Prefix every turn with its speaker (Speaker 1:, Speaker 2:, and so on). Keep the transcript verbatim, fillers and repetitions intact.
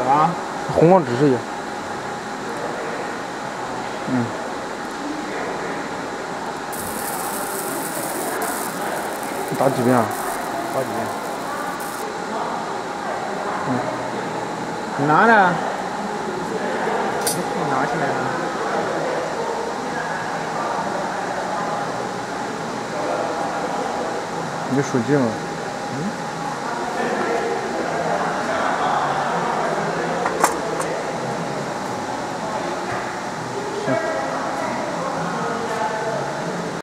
Speaker 1: 啊？
Speaker 2: 红光指示一下。嗯。打几遍啊？
Speaker 1: 好几遍。
Speaker 2: 嗯。
Speaker 1: 你拿呢？你拿起来了。
Speaker 2: 你手机吗？
Speaker 1: 嗯。